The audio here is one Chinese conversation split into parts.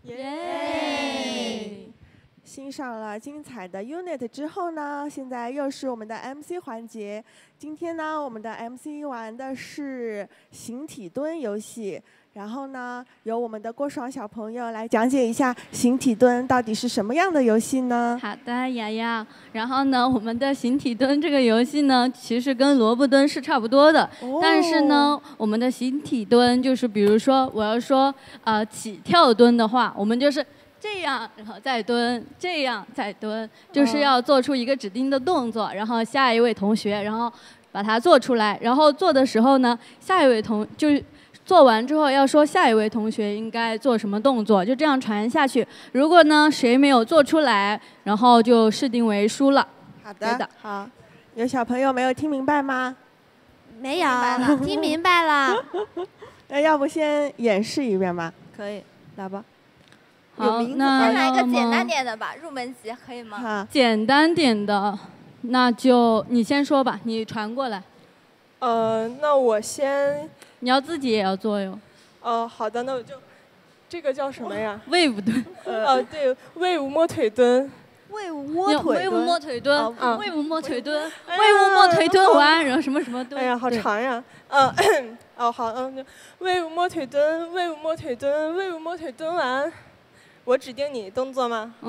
耶！ 欣赏了精彩的 unit 之后呢，现在又是我们的 MC 环节。今天呢，我们的 MC 玩的是形体蹲游戏。然后呢，由我们的郭爽小朋友来讲解一下形体蹲到底是什么样的游戏呢？ 好的，瑶瑶。然后呢，我们的形体蹲这个游戏呢，其实跟萝卜蹲是差不多的，但是呢，我们的形体蹲就是比如说我要说起跳蹲的话，我们就是这样，然后再蹲，这样再蹲，就是要做出一个指定的动作，然后下一位同学，然后把它做出来，然后做的时候呢，下一位就是做完之后要说下一位同学应该做什么动作，就这样传下去。如果呢谁没有做出来，然后就视定为输了。 好的，好。有小朋友没有听明白吗？ 没有，听明白了。 那要不先演示一遍吧？ 可以， 来吧。 好，那先来一个简单点的吧，入门级可以吗？ 好， 简单点的，那就你先说吧，你传过来。 那我先。 你要自己也要做哟。 好的，那我就，这个叫什么呀 ？wave 蹲。 对，wave 摸腿蹲。 wave 摸腿蹲。 wave 摸腿蹲。wave 摸腿蹲。wave 摸腿蹲完，然后什么什么蹲。 哎呀，好长呀。好，wave 摸腿蹲 ，wave 摸腿蹲 ，wave 摸腿蹲完，我指定你动作吗？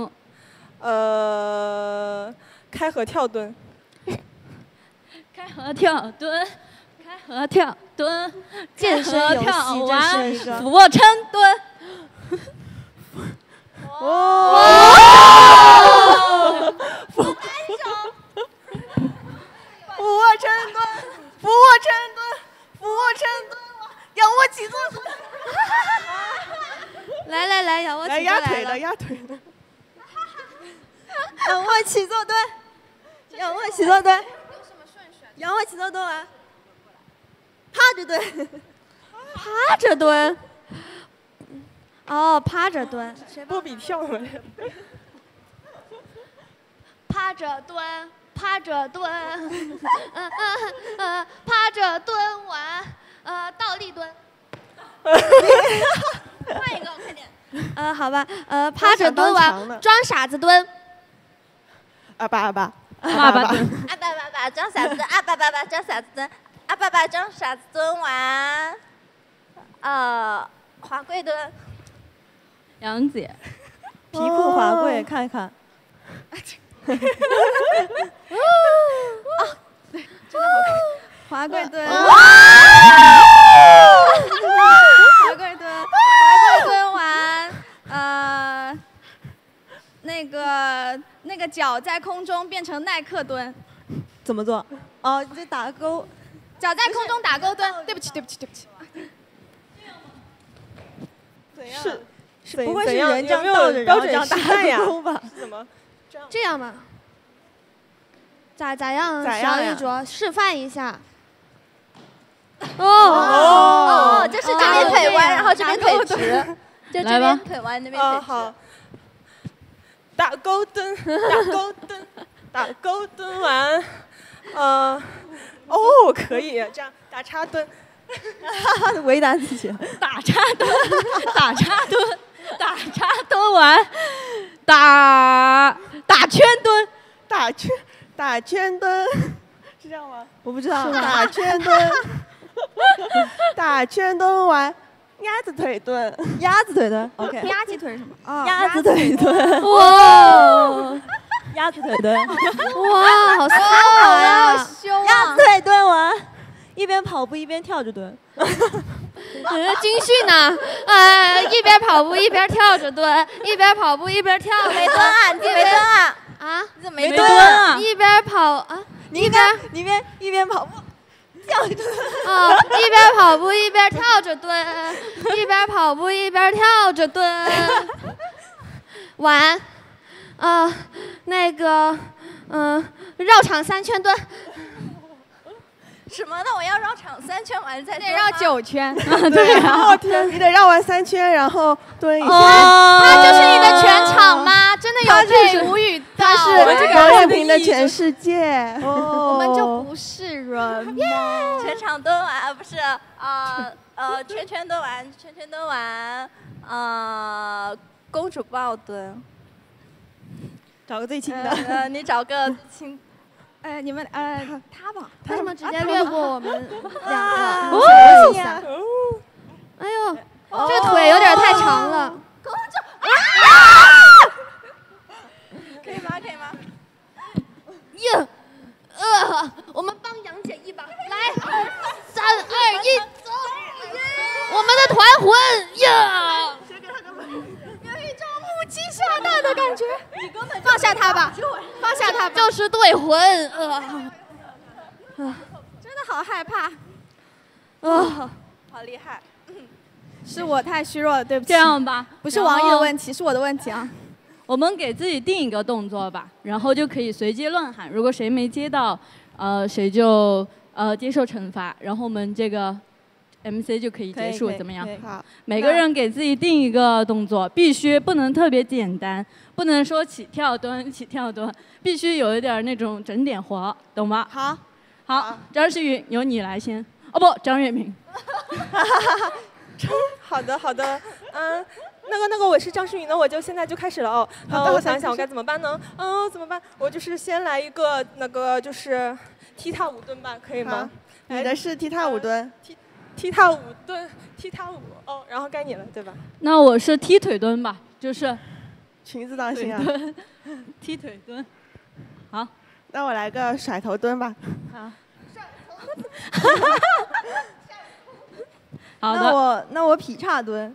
开合跳蹲。 开合跳蹲。开合跳蹲， 健身游戏， 这是一个俯卧撑蹲。 哇！俯卧撑蹲，俯卧撑蹲，俯卧撑蹲，仰卧起坐蹲。 来，仰卧起坐来压腿的，压腿的。 仰卧起坐蹲，仰卧起坐蹲。有什么顺序啊？仰卧起坐蹲完。趴着蹲，趴着蹲，趴着蹲， 波比跳了。 趴着蹲，趴着蹲，趴着蹲完，倒立蹲。换一个，快点。好吧，趴着蹲完，装傻子蹲。 阿爸蹲。 装傻子蹲，装傻子蹲。阿爸爸装傻子蹲完，滑跪蹲。 杨姐， 皮裤滑跪，看一看。对，真的好看。滑跪蹲。滑跪蹲，滑跪蹲完，那个脚在空中变成耐克蹲。 怎么做？就打勾。 脚在空中打勾蹲，对不起。 怎样？ 是不会是人这样倒着，然后这样打勾吧？ 怎么？ 这样吗？咋样？小玉卓示范一下。就是这边腿弯，然后这边腿直，就这边腿弯，那边腿直。 好。打勾蹲，打勾蹲完，可以这样打叉蹲， 为难自己。 打叉蹲完，打圈蹲， 打圈蹲，是这样吗？我不知道。 打圈蹲，打圈蹲完，鸭子腿蹲。鸭子腿蹲 ，OK。 鸭鸡腿是什么？ 鸭子腿蹲。 哇！ 鸭子腿蹲。 哇，好骚啊！好凶啊！ 鸭子腿蹲完，一边跑步一边跳着蹲。 军训呢？一边跑步一边跳着蹲，一边跑步一边跳。没蹲啊？你没蹲啊？啊？你怎么没蹲啊？ 一边跑啊？ 你一边跑步。跳着蹲。 一边跑步一边跳着蹲，一边跑步一边跳着蹲。完，绕场3圈蹲。什么？那我要绕场3圈完再得绕9圈。 对啊，你得绕完3圈，然后蹲一下。 它就是你的全场吗？真的有被无语到。 它是王艳萍的全世界。 我们就不是人吗？ 全场蹲完，不是圈圈蹲完， 公主抱蹲。 找个最轻的。 你找个轻。 哎，你们他吧， 他为什么直接略过我们两个？ 哦呀！哎呦，这个腿有点太长了。 公主可以吗？可以吗？ 呀，我们帮杨姐一把，来，3、2、1，走！我们的团魂呀！有一种母鸡下蛋的感觉。放下他吧，放下他吧。就是对魂，真的好害怕。 好厉害。 是我太虚弱了，对不起。 这样吧， 不是王毅的问题，是我的问题啊。 我们给自己定一个动作吧，然后就可以随机乱喊。如果谁没接到，谁就接受惩罚。然后我们这个 MC 就可以结束，怎么样？ 好， 每个人给自己定一个动作，必须不能特别简单，不能说起跳蹲，必须有一点那种整点活，懂吗？好，张诗雨由你来先。哦不，张月明。 好的，那个我是张诗雨，那我就现在就开始了哦。我想一想我该怎么办呢？怎么办？我就是先来一个那个就是踢踏舞蹲吧，可以吗？ 你的是踢踏舞蹲。 踢踏舞蹲，踢踏舞哦，然后该你了，对吧？ 那我是踢腿蹲吧，就是裙子当心啊。 踢腿蹲。好， 那我来个甩头蹲吧。 好。好的， 那我劈叉蹲。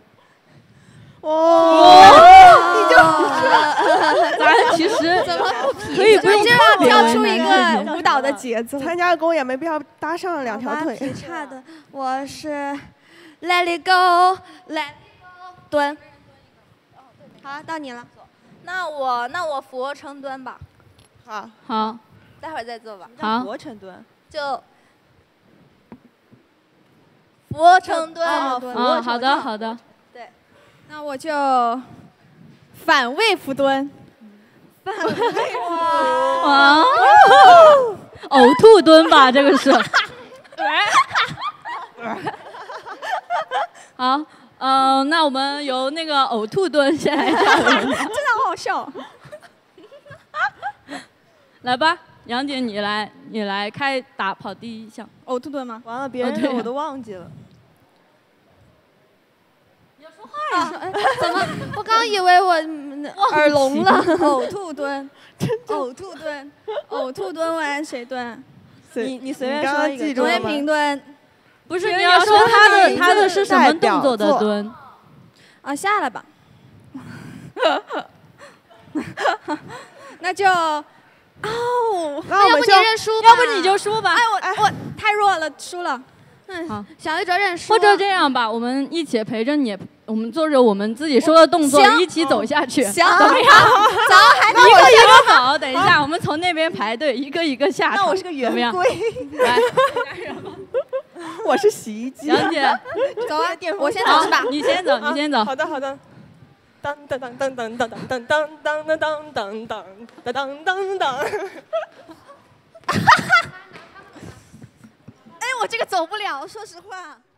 你就咱其实怎么不劈？ 可以不用就要跳出一个舞蹈的节奏。 参加公演没必要搭上2条腿。 劈叉的，我是 Let it go，Let it go 蹲。好，到你了。 那我俯卧撑蹲吧。 好， 待会儿再做吧。 好， 俯卧撑蹲就俯卧撑蹲。 好的。 对， 那我就反位俯蹲。 哇，呕吐蹲吧，这个是。好，那我们由那个呕吐蹲先来跳。 真的好好笑。 来吧，杨姐，你来跑第一项。 呕吐蹲吗？ 完了，别人的我都忘记了。 你要说话呀！怎么？我刚以为我耳聋了。呕吐蹲，呕吐蹲完谁蹲？ 你随便说一个。 王彦平蹲。 不是，你要说他的是什么动作的蹲？ 啊，下来吧。那就。 那要不你认输吧？ 要不你就输吧。 哎，我太弱了，输了。 好， 小一哲认输。 或者这样吧，我们一起陪着你，我们做着我们自己说的动作，一起走下去。 行， 怎么样？ 走，还一个一个走。等一下，我们从那边排队，一个一个下场。 那我是个圆规。 来， 我是洗衣机。 杨姐， 走啊！我先走是吧？ 你先走。 好的。当当当当当当当当当当当当当当当。 哎，我这个走不了，说实话。